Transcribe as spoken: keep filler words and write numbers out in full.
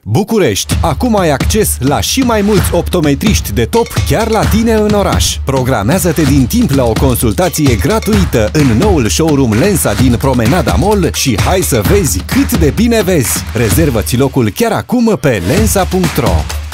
București. Acum ai acces la și mai mulți optometriști de top chiar la tine în oraș. Programează-te din timp la o consultație gratuită în noul showroom Lensa din Promenada Mall și hai să vezi cât de bine vezi. Rezervă-ți locul chiar acum pe lensa punct ro.